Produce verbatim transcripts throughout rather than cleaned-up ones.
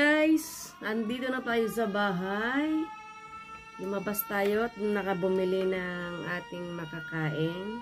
guys, andito na tayo sa bahay. Lumabas tayo at nakabumili ng ating makakain.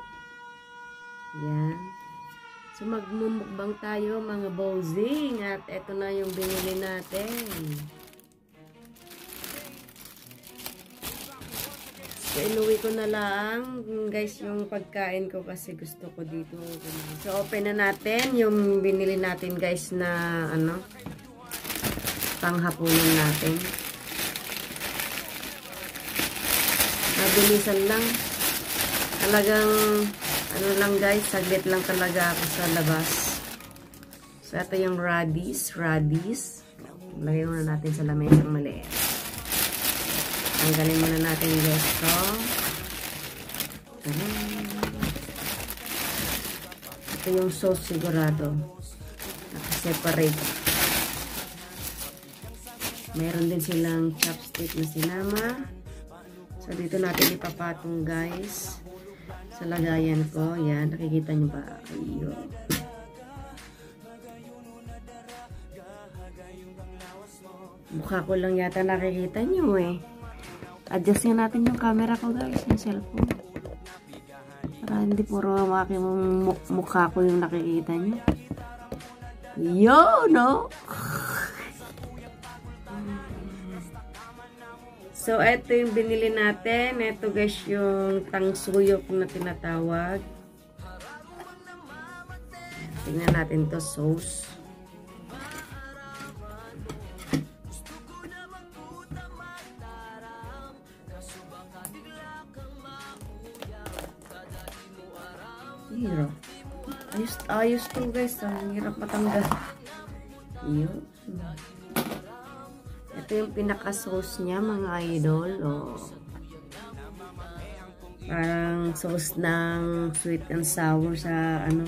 Yan. So magmumukbang tayo mga bozing. At eto na yung binili natin. So inuwi ko na lang guys yung pagkain ko kasi gusto ko dito. So open na natin yung binili natin guys na ano, panghapunan natin. Mabilisan lang. Talagang ano lang guys, saglit lang talaga ako sa labas. So ito yung radish, radish. Lagay muna natin sa lamesang maliit. Tanggalin muna natin guys to. Ito yung sauce sigurado. Naka-separate. Meron din silang chopstick na sinama. So, dito natin ipapatong guys. Sa lagayan ko. Yan. Nakikita nyo ba? Ayun. Mukha ko lang yata nakikita nyo eh. Adjustin natin yung camera ko guys. Yung cellphone. Para hindi puro aking mukha ko yung nakikita nyo. Yo, no? So, ito yung binili natin. Ito guys yung tangsuyok na tinatawag. Tingnan natin to sauce. Hirap. Ayos, ayos to guys. Ang hirap matanggal. Yun. Ito yung pinaka-sauce niya, mga idol. Oh. Parang sauce ng sweet and sour sa ano.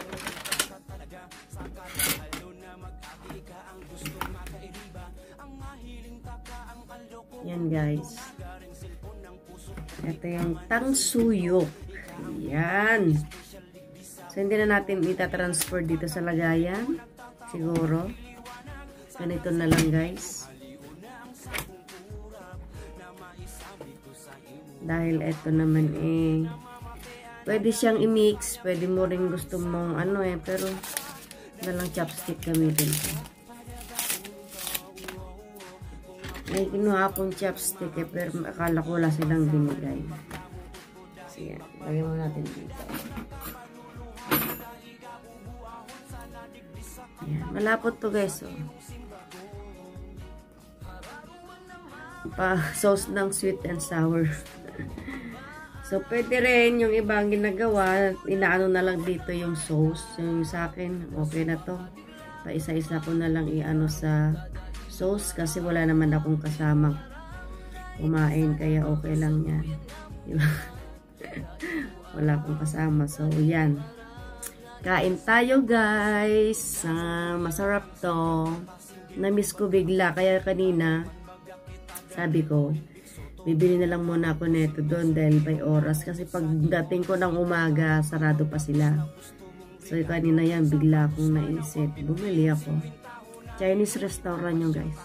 Yan guys. Ito yung tangsuyok. Yan. So, hindi na natin ita-transfer dito sa lagayan. Siguro. Ganito na lang guys. Dahil ito naman eh, pwede siyang i-mix, pwede mo rin gusto mong ano eh, pero na lang chopstick gamitin ko. May kinuha akong chopstick eh, pero akala ko wala silang binigay. So yan, lagyan mo natin dito. Yan, malapot to guys oh. Pa sauce ng sweet and sour. So, pwede rin yung ibang ginagawa, inaano na lang dito yung sauce. Yung sa akin, okay na to. Pa isa-isa ko na lang iano sa sauce kasi wala naman akong kasama kumain, kaya okay lang yan. Diba? Wala akong kasama. So, yan. Kain tayo, guys. Uh, masarap to. Na-miss ko bigla, kaya kanina sabi ko, bibili na lang muna ako neto doon dahil by oras. Kasi pag dating ko ng umaga, sarado pa sila. So, kanina yan, bigla akong naisip. Bumili ako. Chinese restaurant yung guys.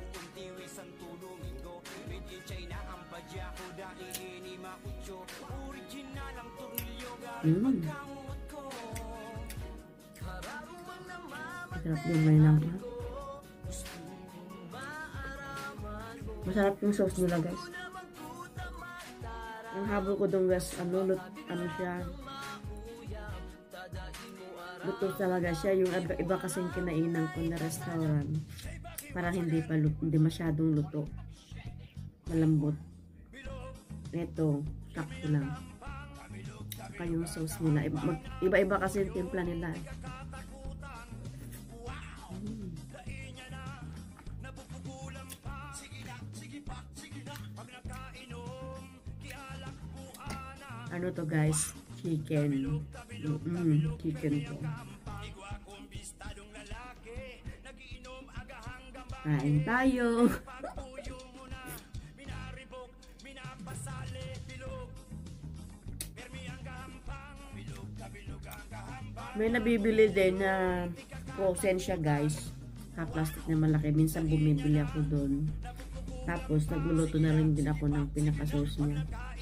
Mm. Masarap yung may lang. Masarap yung sauce nila guys. Ang habol ko doon guys, ano, lut, ano siya, luto talaga siya. Yung iba, iba kasing kinainan ko na restaurant, parang hindi pa luto, hindi masyadong luto, malambot. Ito, sakto lang. Saka yung sauce nila, iba-iba kasi yung timpla nila. Hmm. Ano to guys? Chicken. Mm, chicken to. Kain tayo. May nabibili din na frozen siya guys. ka-plastic na malaki. Minsan bumibili ako doon. Tapos nagluluto na rin din ako ng pinaka-sauce niya.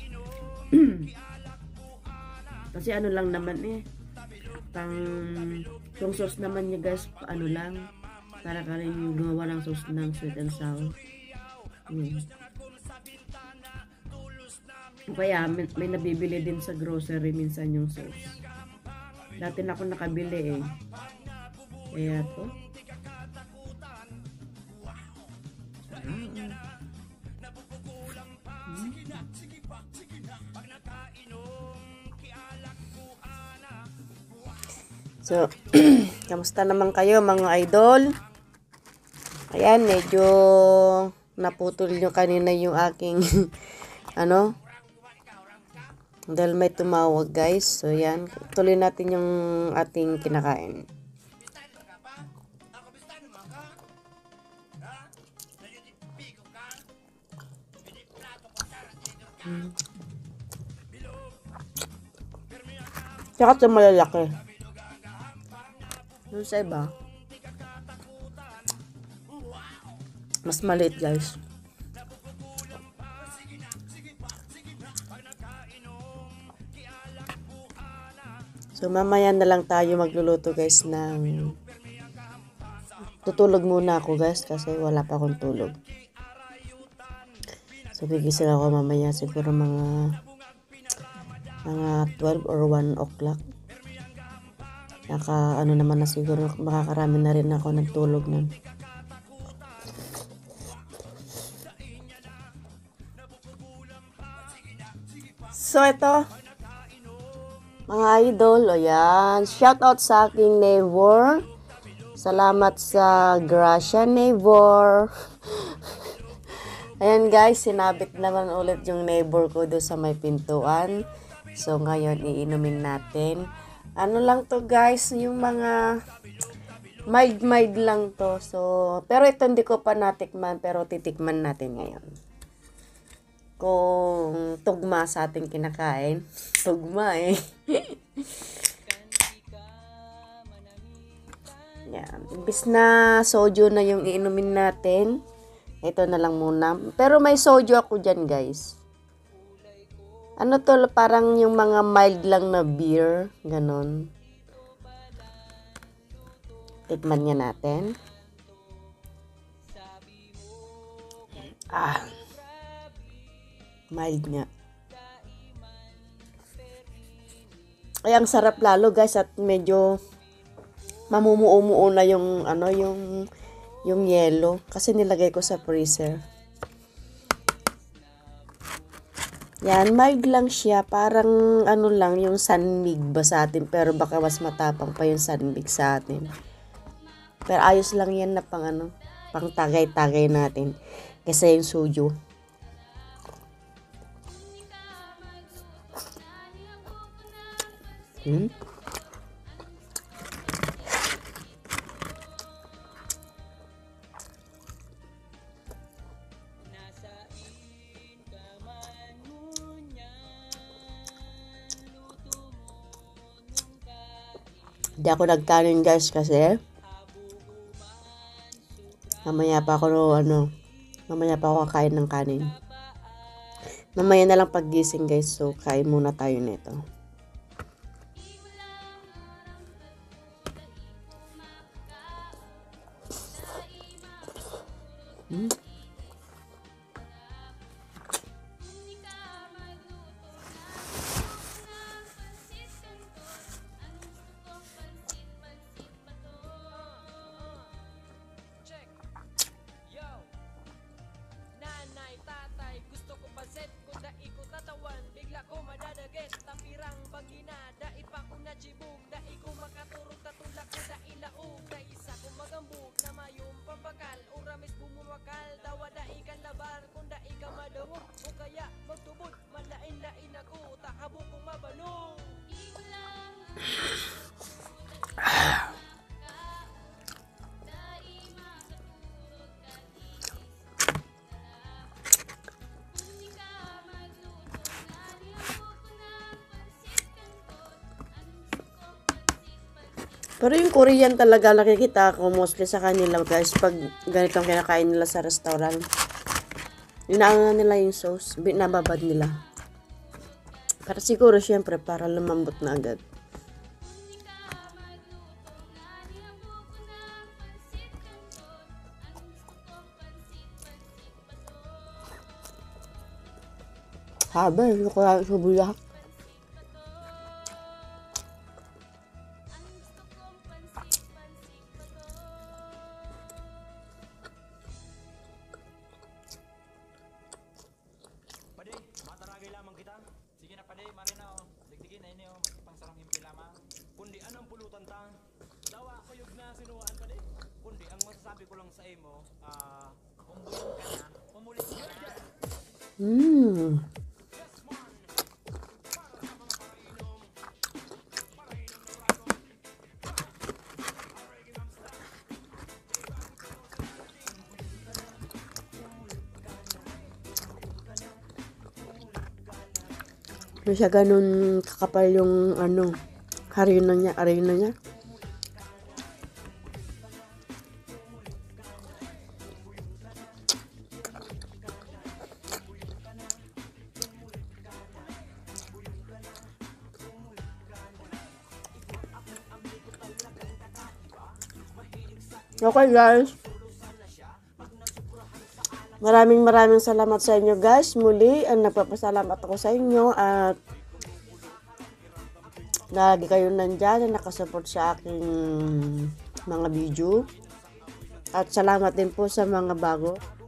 Kasi ano lang naman eh. Pang yung sauce naman niya guys, ano lang. Para ka rin yung gumawa ng sauce ng sweet and sour. Yun. Kaya may, may nabibili din sa grocery minsan yung sauce. Dati na ako nakabili eh. Kaya to. So, kamusta naman kayo mga idol? Ayan, medyo naputol nyo kanina yung aking ano, dahil may tumawag guys. So, yan, tuloy natin yung ating kinakain. Hmm. Tsaka ito malalaki. Yung sa iba, mas maliit guys. So mamaya na lang tayo magluluto guys ng tutulog muna ako guys kasi wala pa akong tulog. So gigising ako mamaya siguro mga mga twelve or one o'clock. Naka ano naman na siguro makakarami na rin ako ng tulog nun. So ito mga idol, o yan, shout out sa aking neighbor. Salamat sa Gracia neighbor. Ayan guys, sinabit naman ulit yung neighbor ko doon sa may pintuan. So ngayon iinumin natin. Ano lang to guys, yung mga mild mild lang to. So, pero ito hindi ko pa natikman, pero titikman natin ngayon. Kung tugma sa ating kinakain. Tugma eh. Yan. Imbis na soju na yung iinumin natin, ito na lang muna. Pero may soju ako dyan guys. Ano to, parang yung mga mild lang na beer. Ganon. Tikman niya natin. Ah. Mild nga. Ay, ang sarap lalo guys at medyo mamumuo-muo na yung ano, yung yung yelo kasi nilagay ko sa freezer. Yan, mild lang siya. Parang ano lang, yung sunmig ba sa atin. Pero baka mas matapang pa yung sunmig sa atin. Pero ayos lang yan na pang ano, pang tagay-tagay natin. Kasi yung soju. Hmm? Hindi ako nagkanin guys kasi mamaya pa ako ano, mamaya pa ako kakain ng kanin. Mamaya na lang paggising guys, so kain muna tayo nito. Hmm? Pero yung Korean talaga nakikita ko mostly sa kanila guys pag ganitong kinakain nila sa restaurant. Inaano na nila yung sauce, binababad nila. Para siguro syempre para lumambot na agad. Haba, hindi ko lang subuyak. Paday, mataragay lamang kita. Sige na paday, marina o. Digdigin na ini o, pangsarang himpi lamang. Kundi anong pulutan ta? Dawa kuyog na sinuwaan paday. Kundi ang masasabi ko lang sa imo, ah, umbuyon ka na, umulit ka na. Mmm. Hindi siya ganun kakapal yung ano, harina niya, harina niya. Okay guys. Maraming maraming salamat sa inyo guys. Muli, ang nagpapasalamat ako sa inyo at lagi kayo nandyan na nakasupport sa aking mga video. At salamat din po sa mga bago.